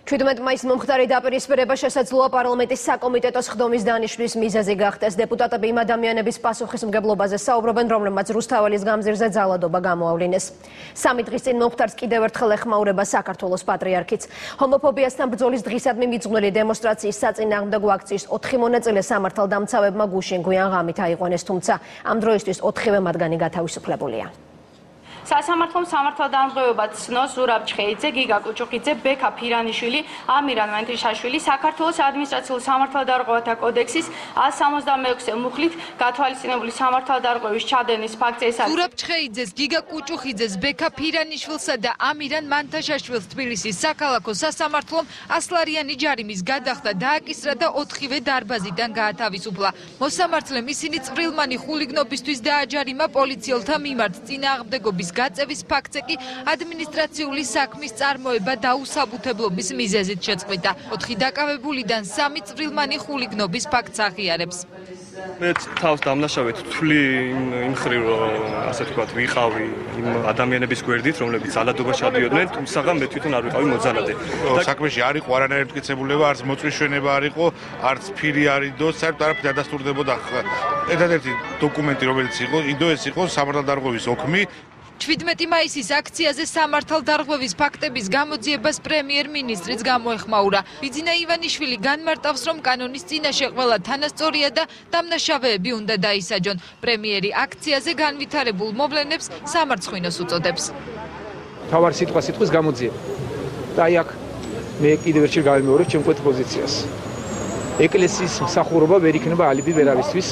17 მაისს მომხდარი დაპირისპირება შესაძლოა პარლამენტის საკომიტეტოს ხდომის დანიშვნის მიზეზი გახდეს. დეპუტატები იმ ადამიანების პასუხისმგებლობაზე საუბრობენ, რომლებმაც რუსთაველის გამზირზე ძალადობა გამოავლინეს. 3 დღის წინ მომხდარს კიდევ ერთხელ ეხმაურება საქართველოს პატრიარქიც. ჰომოფობიასთან ბრძოლის დღისადმი მიძღვნილი დემონსტრაციის საწინააღმდეგო აქციის 4 მონაწილე სამართალდამცავებმა გუშინ გვიან ღამით აიყვანეს, თუმცა ამ დროისთვის 4-ვე მათგანი გათავისუფლებულია. სასამართლომ სამართალდამცავება ცნოს ზურაბ ჩხეიძე, გიგა კუჭუხიძე, ბექა ფირანიშვილი, ამირან მანტრიშაშვილი საქართველოს ადმინისტრაციულ სამართალდარღვევათა კოდექსის 166 მუხლით გათვალისწინებული სამართალდარღვევის ჩადენის ფაქტზე ესაც ზურაბ ჩხეიძეს, გიგა კუჭუხიძეს, ბექა ფირანიშვილსა და ამირან მანთაშაშვილს თბილისის საქალაქო სასამართლომ ასლარიანი ჯარიმის გადახდა დააკისრა და 4-ვე დარბაზიდან გაათავისუფლა. მოსამართლემ ისინი წვრილმანი ხულიგნობისთვის დააჯარიმა პოლიციელთა მიმართ წინააღმდეგობის გაწევის ფაქტზე კი ადმინისტრაციული საქმის წარმოება დაუსაბუთებლობის მიზეზით შეწყვიტა. 4 დაკავებულიდან 3 წვრილმანი ხულიგნობის ფაქტს აღიარებს. მე თავს დამნაშავედ თვლი იმ ხრივ, ასე ვთქვათ, ვიყავი იმ ადამიანების გვერდით, რომლებიც ძალადობაში ჩადიოდნენ, თუმცა მე თვითონ არ ვიყავი მოძალადე. საქმეში არ იყო არანაირი მტკიცებულება, არც მოწვეშვენება არ იყო, არც ფირი არ იდო, საერთოდ არაფერი არ დასტურდებოდა. ერთადერთი დოკუმენტი, რომელიც იყო, ეს იყო სამართალდარღვევის ოქმი. 17 მაისის აქციაზე სამართალდარღვევის ფაქტების გამოძიებას პრემიერ-მინისტრიც გამოეხმაურა. ბიძინა ივანიშვილი განმარტავს, რომ კანონის წინაშე ყველა თანასწორია და დამნაშავეები უნდა დაისაჯონ. პრემიერი აქციაზე განვითარებულ მოვლენებს სამარცხვინოს უწოდებს. თავარი სიტყვის გამოძიება. და აი აქ მე კიდევ ერთხელ გავიმეორებ ჩემ კვეთ პოზიციას. ეკლესიის მსახურობა ვერ იქნება ალიbi ვერავისთვის.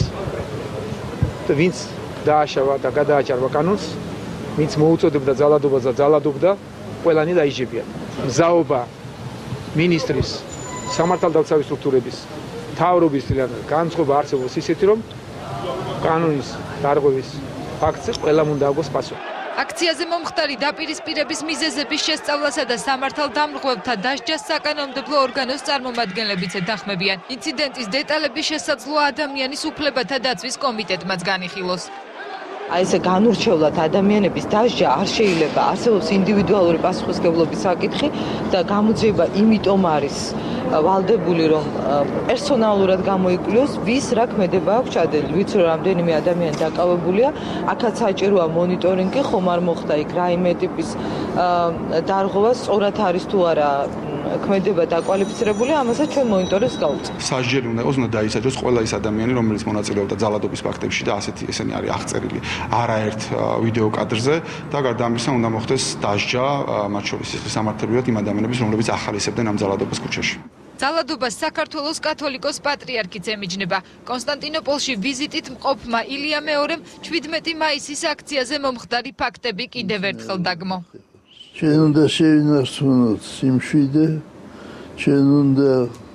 და ვინც დააშავა და გადააჭარბა კანონს, ვინც მოუწოდებდა ძალადობას და ძალადობდა, ყველანი დაიჯებიან. მზაობა მინისტრის, სამართალდამცავი სტრუქტურების, მთავრობის განწყობა არსებობს ისეთი, რომ კანონის დარღვევის ფაქტზე ყველამ უნდა აგოს პასუხი. აქციაზე მომხდარი დაპირისპირების მიზეზების შესწავლასა და სამართალდამცავთა დასჯას საკანონმდებლო ორგანოს წარმომადგენლებიც ეთანხმებიან. ინციდენტის დეტალების შესაძლოა ადამიანის უფლებათა დაცვის კომიტეტმაც განიხილოს. აი ესე განურჩევლად ადამიანების დასჯა არ შეიძლება, არსებობს ინდივიდუალური პასუხისმგებლობის საკითხი და გამოძიება იმიტომ არის ვალდებული, რომ პერსონალურად გამოიკვლიოს, ვის რა ქმედება აქვს ჩადენილი, ვიცი რომ რამდენიმე ადამიანი დაკავებულია, აქაც საჭიროა მონიტორინგი, ხომ არ მოხდა იქ რაიმე ტიპის დარღვევა, სწორად არის თუ არა ქმედება დაკვალიფიცირებული, ამასაც ჩვენ მონიტორინგს გავუწევთ. სასჯელი უნდა იყოს, უნდა დაისაჯოს ყველა ის ადამიანი, რომელიც მონაწილეობდა ძალადობის ფაქტებში და ესენი არის აღწერილი არაერთ ვიდეო კადრზე და გარდა ამისა უნდა მოხდეს დასჯა, მათ შორის სამართლებრივად იმ ადამიანების, რომლებიც ახალისებდნენ ამ ძალადობას ქუჩაში. ძალადობას საქართველოს კათოლიკოს პატრიარქიც ემიჯნება. კონსტანტინოპოლში ვიზიტით მყოფმა ილია მეორემ 17 მაისის აქციაზე მომხდარი ფაქტები კიდევ ერთხელ დაგმო. ჩვენ უნდა შევინარჩუნოთ სიმშვიდე, ჩვენ უნდა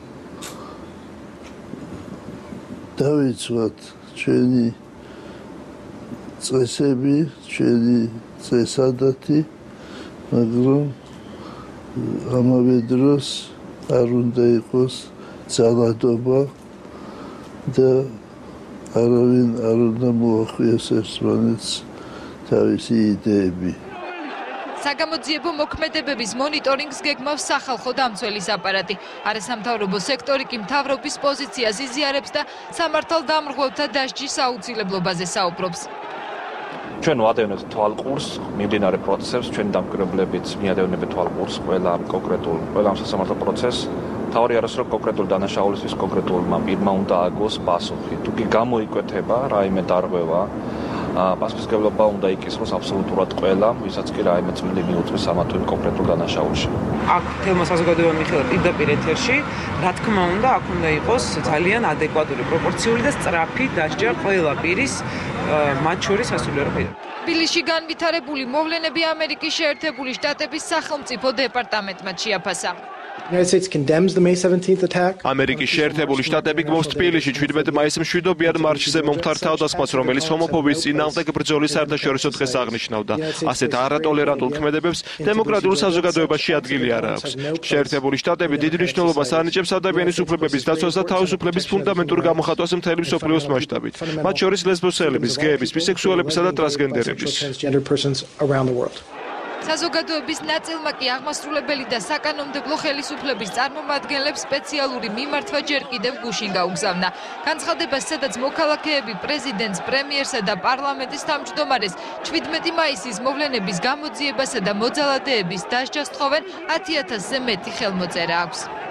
დავიცვათ ჩვენი წესები, ჩვენი წესადათი, მაგრამ ამავე დროს არ უნდა იყოს ძალადობა და არავინ არ უნდა მოახვიოს ერთმანეთს თავისი იდეები. საგამოძიებო მოქმედებების მონიტორინგს გეგმავს სახალხო დამცველის აპარატი. არასამთავრობო სექტორი კი მთავრობის პოზიციას იზიარებს და სამართალდამცავთა დასჯის აუცილებლობაზე საუბრობს. ჩვენ ვადევნებთ თვალყურს მიმდინარე პროცესებს, ჩვენი დამკვირვებლებიც მიადევნებენ თვალყურს ყველა ამ სასამართლო პროცესს. თავი არის რომ კონკრეტული დანაშაულისთვის კონკრეტულმა პირმა უნდა აგოს პასუხი. თუ კი გამოიკვეთება რაიმე დარღვევა, პასუხისმგებლობა უნდა იკისროს აბსოლუტურად ყველა, ვისაც კი რაიმე წვლილი მიუძღვის ამა თუ იმ კონკრეტულ დანაშაულში. აქ თემა საზოგადოება მიხედა პირდაპირ ეთერში, რა თქმა უნდა, აქ უნდა იყოს ძალიან ადეკვატური, პროპორციული და სწრაფი დასჯა ყველა პირის, მათ შორის სასულიერო პირ. თბილისში განვითარებული მოვლენები ამერიკის შეერთებული შტატების სახელმწიფო დეპარტამენტმა შეაფასა. ამერიკის შეერთებული შტატები გმობს თბილისში 17 მაისს მშვიდობიან მარშზე მომხდარ თავდასხმას, რომელიც ჰომოფობიის წინააღმდეგ ბრძოლის საერთაშორისო დღეს აღნიშნავდა. ასეთ არატოლერანტულ ქმედებებს დემოკრატიულ საზოგადოებაში ადგილი არ აქვს. შეერთებული შტატები დიდ მნიშვნელობას ანიჭებს ადამიანის უფლებების დაცვას და თავისუფლების ფუნდამენტურ გამოხატვას მთელი მსოფლიოს მასშტაბით, მათ შორის ლესბოსელების, გეების, ბისექსუალებისა და ტრანსგენდერების. საზოგადოების ნაწილმა კი აღმასრულებელი და საკანონმდებლო ხელისუფლების წარმომადგენლებს სპეციალური მიმართვა ჯერ კიდევ გუშინ გაუგზავნა. განცხადებას, სადაც მოქალაქეები პრეზიდენტს, პრემიერსა და პარლამენტის თავმჯდომარეს 17 მაისის მოვლენების გამოძიებასა და მოძალადეების დასჯას თხოვენ 10,000-ზე მეტი ხელმოწერა აქვს.